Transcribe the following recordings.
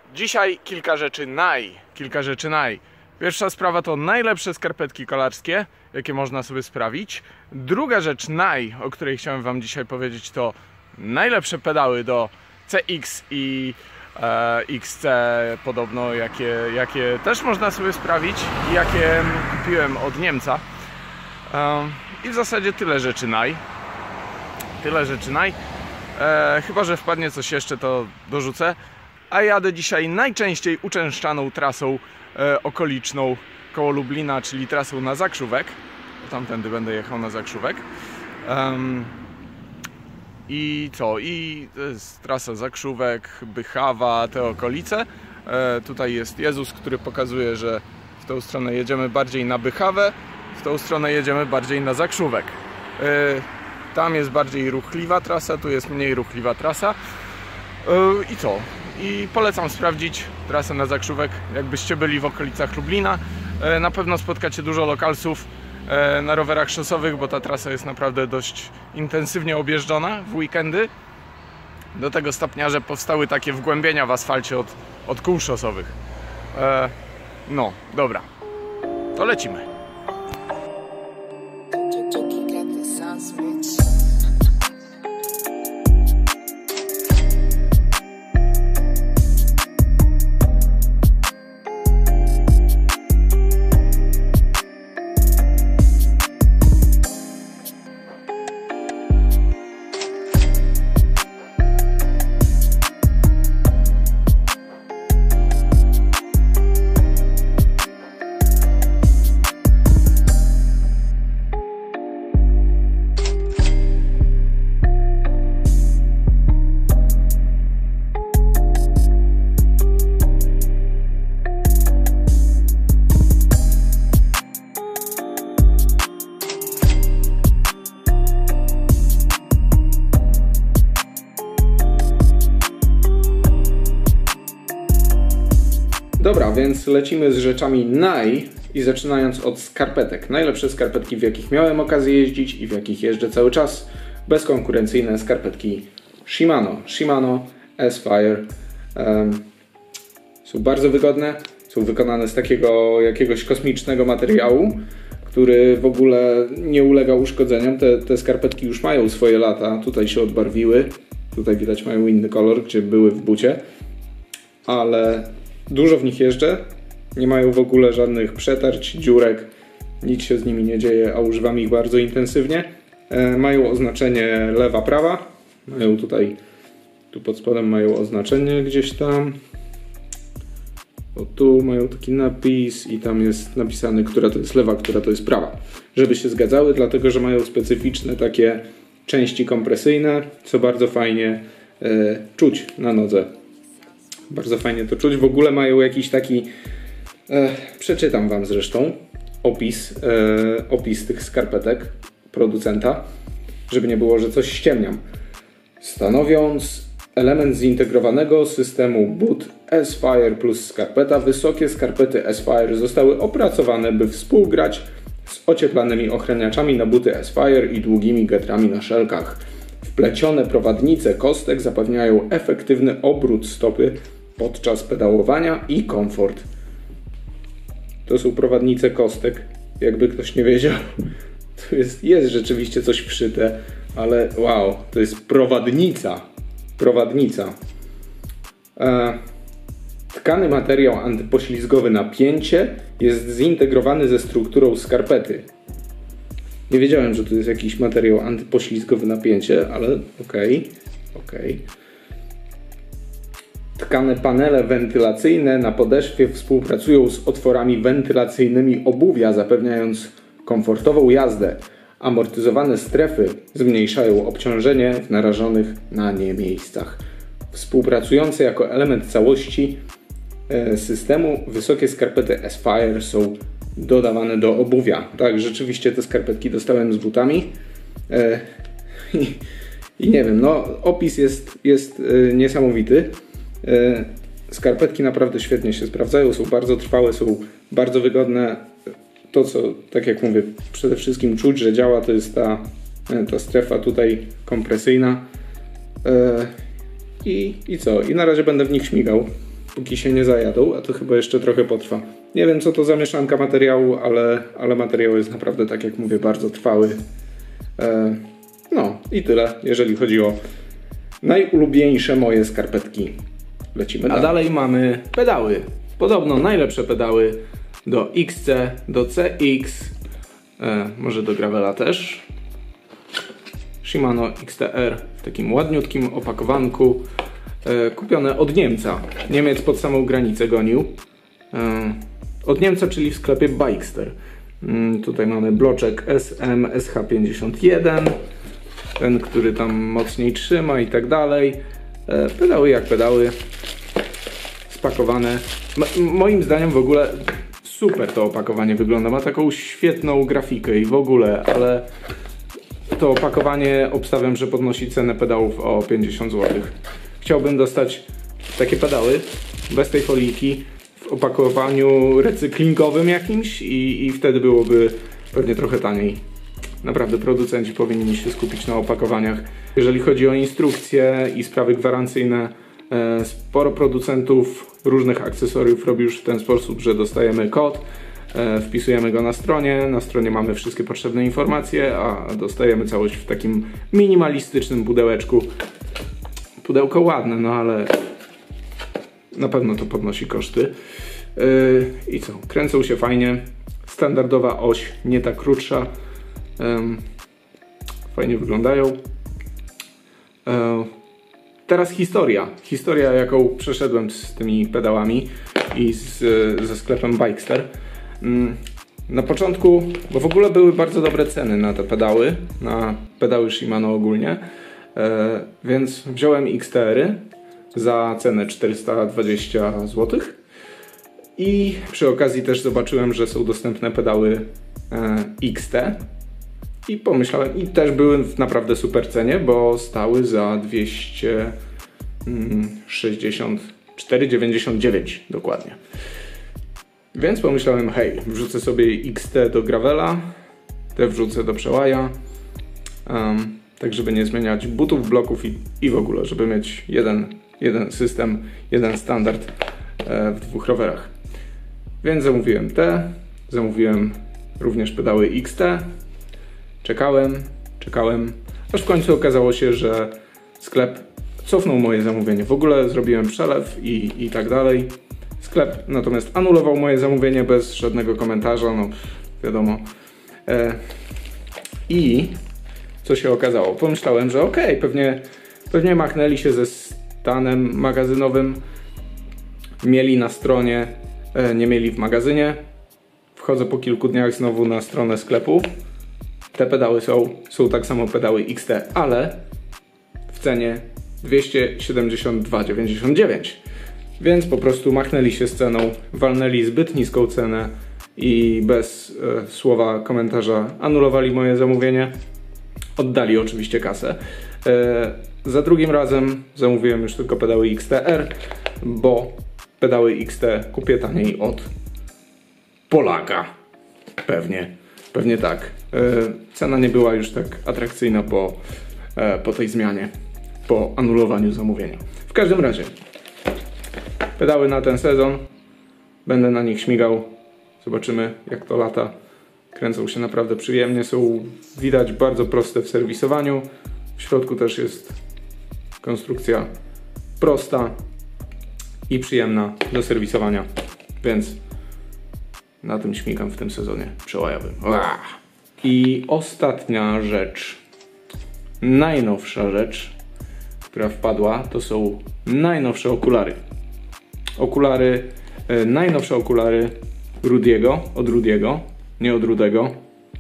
Dzisiaj kilka rzeczy naj. Pierwsza sprawa to najlepsze skarpetki kolarskie, jakie można sobie sprawić. Druga rzecz o której chciałem wam dzisiaj powiedzieć, to najlepsze pedały do CX i XC podobno, jakie też można sobie sprawić i jakie kupiłem od Niemca. I w zasadzie tyle rzeczy chyba że wpadnie coś jeszcze, to dorzucę. A jadę dzisiaj najczęściej uczęszczaną trasą okoliczną koło Lublina, czyli trasą na Zakrzówek. Tamtędy będę jechał na Zakrzówek. I co? I to jest trasa Zakrzówek, Bychawa, te okolice. Tutaj jest Jezus, który pokazuje, że w tą stronę jedziemy bardziej na Bychawę, w tą stronę jedziemy bardziej na Zakrzówek. Tam jest bardziej ruchliwa trasa, tu jest mniej ruchliwa trasa. I co? I polecam sprawdzić trasę na Zakrzówek, jakbyście byli w okolicach Lublina. Na pewno spotkacie dużo lokalsów na rowerach szosowych, bo ta trasa jest naprawdę dość intensywnie objeżdżona w weekendy. Do tego stopnia, że powstały takie wgłębienia w asfalcie od kół szosowych. No, dobra, to lecimy. Dobra, więc lecimy z rzeczami i zaczynając od skarpetek. Najlepsze skarpetki, w jakich miałem okazję jeździć i w jakich jeżdżę cały czas. Bezkonkurencyjne skarpetki Shimano S-Fire. Są bardzo wygodne, są wykonane z takiego jakiegoś kosmicznego materiału, który w ogóle nie ulega uszkodzeniom. Te skarpetki już mają swoje lata, tutaj się odbarwiły. Tutaj widać mają inny kolor, gdzie były w bucie. Ale dużo w nich jeżdżę, nie mają w ogóle żadnych przetarć, dziurek, nic się z nimi nie dzieje, a używam ich bardzo intensywnie. Mają oznaczenie lewa, prawa, mają tutaj, tu pod spodem mają oznaczenie gdzieś tam. O, tu mają taki napis i tam jest napisane, która to jest lewa, która to jest prawa. Żeby się zgadzały, dlatego że mają specyficzne takie części kompresyjne, co bardzo fajnie czuć na nodze. Bardzo fajnie to czuć. W ogóle mają jakiś taki, przeczytam wam zresztą opis tych skarpetek producenta, żeby nie było, że coś ściemniam. Stanowiąc element zintegrowanego systemu but S-Fire plus skarpeta, wysokie skarpety S-Fire zostały opracowane, by współgrać z ocieplanymi ochraniaczami na buty S-Fire i długimi getrami na szelkach. Wplecione prowadnice kostek zapewniają efektywny obrót stopy podczas pedałowania i komfort. To są prowadnice kostek, jakby ktoś nie wiedział. To jest rzeczywiście coś wszyte, ale wow, to jest prowadnica. Tkany materiał antypoślizgowy napięcie jest zintegrowany ze strukturą skarpety. Nie wiedziałem, że to jest jakiś materiał antypoślizgowy napięcie, ale okej. Tkane panele wentylacyjne na podeszwie współpracują z otworami wentylacyjnymi obuwia, zapewniając komfortową jazdę. Amortyzowane strefy zmniejszają obciążenie w narażonych na nie miejscach. Współpracujące jako element całości systemu, wysokie skarpety S-Fire są dodawane do obuwia. Tak, rzeczywiście te skarpetki dostałem z butami. I nie wiem, no opis jest niesamowity. Skarpetki naprawdę świetnie się sprawdzają, są bardzo trwałe, są bardzo wygodne. To, co, tak jak mówię, przede wszystkim czuć, że działa, to jest ta strefa tutaj kompresyjna. I co? I na razie będę w nich śmigał. póki się nie zajadą, a to chyba jeszcze trochę potrwa. Nie wiem, co to za mieszanka materiału, ale materiał jest naprawdę, tak jak mówię, bardzo trwały. No i tyle, jeżeli chodzi o najulubieńsze moje skarpetki. Lecimy dalej. A dalej mamy pedały. Podobno najlepsze pedały do XC, do CX, może do Gravela też. Shimano XTR w takim ładniutkim opakowanku. Kupione od Niemca. Niemiec pod samą granicę gonił. Od Niemca, czyli w sklepie Bikester. Tutaj mamy bloczek SM SH51. Ten, który tam mocniej trzyma i tak dalej. Pedały jak pedały. Spakowane. Moim zdaniem w ogóle super to opakowanie wygląda. Ma taką świetną grafikę i w ogóle, ale to opakowanie obstawiam, że podnosi cenę pedałów o 50 zł. Chciałbym dostać takie pedały bez tej folijki w opakowaniu recyklingowym jakimś i wtedy byłoby pewnie trochę taniej. Naprawdę producenci powinni się skupić na opakowaniach. Jeżeli chodzi o instrukcje i sprawy gwarancyjne, sporo producentów różnych akcesoriów robi już w ten sposób, że dostajemy kod, wpisujemy go na stronie mamy wszystkie potrzebne informacje, a dostajemy całość w takim minimalistycznym pudełeczku. Pudełko ładne, no ale na pewno to podnosi koszty. I co? Kręcą się fajnie. Standardowa oś, nie ta krótsza. Fajnie wyglądają. Teraz historia, jaką przeszedłem z tymi pedałami i ze sklepem Bikester. Na początku, bo w ogóle były bardzo dobre ceny na te pedały, na pedały Shimano ogólnie, więc wziąłem XTR-y za cenę 420 zł i przy okazji też zobaczyłem, że są dostępne pedały XT. I pomyślałem, i też były w naprawdę super cenie, bo stały za 264,99 dokładnie. Więc pomyślałem, hej, wrzucę sobie XT do Gravela, te wrzucę do przełaja, tak żeby nie zmieniać butów, bloków i w ogóle, żeby mieć jeden system, jeden standard w dwóch rowerach. Więc zamówiłem te, zamówiłem również pedały XT. Czekałem, aż w końcu okazało się, że sklep cofnął moje zamówienie. W ogóle zrobiłem przelew i tak dalej. Sklep natomiast anulował moje zamówienie bez żadnego komentarza, no wiadomo. I co się okazało? Pomyślałem, że okej, pewnie machnęli się ze stanem magazynowym. Mieli na stronie, nie mieli w magazynie. Wchodzę po kilku dniach znowu na stronę sklepu. Te pedały są tak samo pedały XT, ale w cenie 272,99. Więc po prostu machnęli się z ceną, walnęli zbyt niską cenę i bez słowa komentarza anulowali moje zamówienie. Oddali oczywiście kasę. Za drugim razem zamówiłem już tylko pedały XTR, bo pedały XT kupię taniej od Polaka. Pewnie tak. Cena nie była już tak atrakcyjna po tej zmianie, po anulowaniu zamówienia. W każdym razie, pedały na ten sezon, będę na nich śmigał, zobaczymy jak to lata. Kręcą się naprawdę przyjemnie, są widać bardzo proste w serwisowaniu. W środku też jest konstrukcja prosta i przyjemna do serwisowania, więc na tym śmigam w tym sezonie przełajowym. I ostatnia rzecz, najnowsza rzecz, która wpadła, to są najnowsze okulary. Najnowsze okulary Rudiego, od Rudiego, nie od Rudego.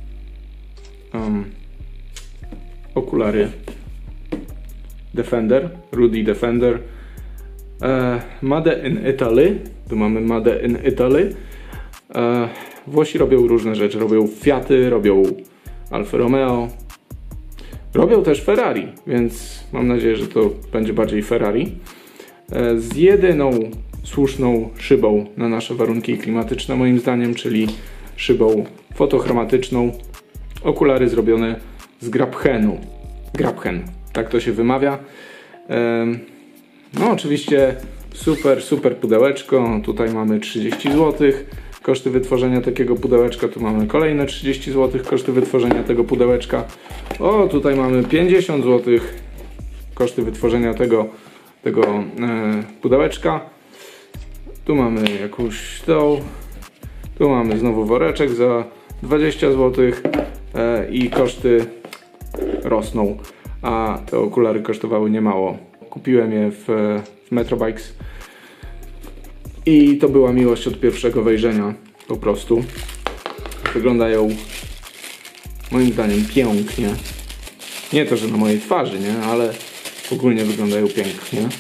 Okulary Defender, Rudy Defender. Made in Italy, tu mamy Made in Italy. Włosi robią różne rzeczy, robią Fiaty, robią Alfa Romeo, robią też Ferrari, więc mam nadzieję, że to będzie bardziej Ferrari. Z jedyną słuszną szybą na nasze warunki klimatyczne moim zdaniem, czyli szybą fotochromatyczną. Okulary zrobione z grabhenu. Grabhen, tak to się wymawia. No oczywiście Super pudełeczko. Tutaj mamy 30 zł. Koszty wytworzenia takiego pudełeczka. Tu mamy kolejne 30 zł. Koszty wytworzenia tego pudełeczka. O, tutaj mamy 50 zł. Koszty wytworzenia tego pudełeczka. Tu mamy jakąś tą. Tu mamy znowu woreczek za 20 zł. I koszty rosną. A te okulary kosztowały niemało. Kupiłem je w Metrobikes. I to była miłość od pierwszego wejrzenia. Po prostu. Wyglądają moim zdaniem pięknie. Nie to, że na mojej twarzy, nie? Ale ogólnie wyglądają pięknie.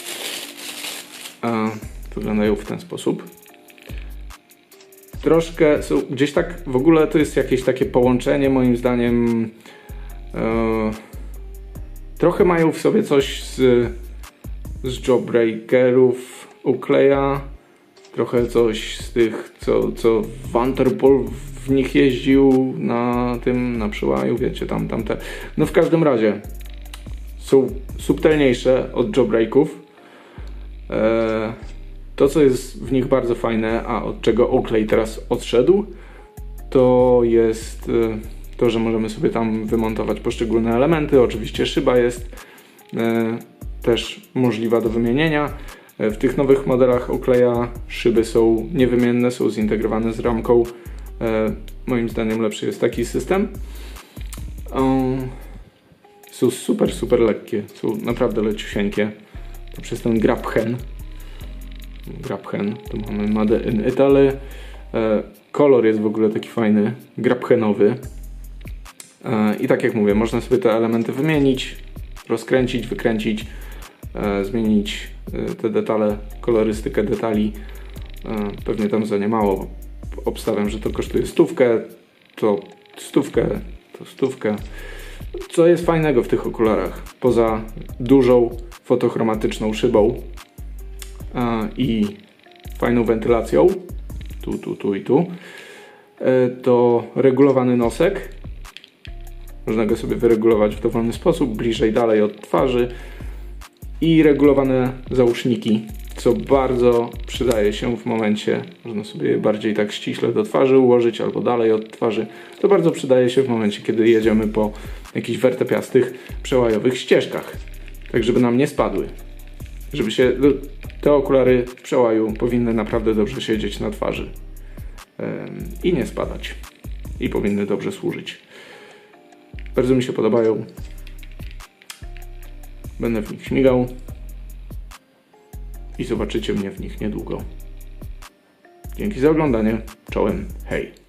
Wyglądają w ten sposób. Troszkę są gdzieś tak, w ogóle to jest jakieś takie połączenie moim zdaniem. Trochę mają w sobie coś z Jawbreakerów Oakley'a. Trochę coś z tych, co Vanderpool w nich jeździł na przełaju, wiecie, tamte. No w każdym razie są subtelniejsze od Jawbreaków. To, co jest w nich bardzo fajne, a od czego Oakley teraz odszedł, to jest to, że możemy sobie tam wymontować poszczególne elementy. Oczywiście szyba jest też możliwa do wymienienia. W tych nowych modelach Oakleya szyby są niewymienne, są zintegrowane z ramką. Moim zdaniem lepszy jest taki system. Są super lekkie, są naprawdę leciusieńkie. To przez ten Grabhen. Tu mamy Made in Italy. Kolor jest w ogóle taki fajny, grabhenowy. I tak jak mówię, można sobie te elementy wymienić, rozkręcić, wykręcić, zmienić te detale, kolorystykę detali. Pewnie tam za niemało. Obstawiam, że to kosztuje stówkę, to stówkę. Co jest fajnego w tych okularach? Poza dużą fotochromatyczną szybą i fajną wentylacją, tu i tu, to regulowany nosek. Można go sobie wyregulować w dowolny sposób, bliżej, dalej od twarzy. I regulowane zauszniki, co bardzo przydaje się w momencie, można sobie je bardziej tak ściśle do twarzy ułożyć albo dalej od twarzy. To bardzo przydaje się w momencie, kiedy jedziemy po jakichś wertepiastych, przełajowych ścieżkach. Tak, żeby nam nie spadły. Żeby się... Te okulary w przełaju powinny naprawdę dobrze siedzieć na twarzy. I nie spadać. I powinny dobrze służyć. Bardzo mi się podobają. Będę w nich śmigał. I zobaczycie mnie w nich niedługo. Dzięki za oglądanie. Czołem. Hej.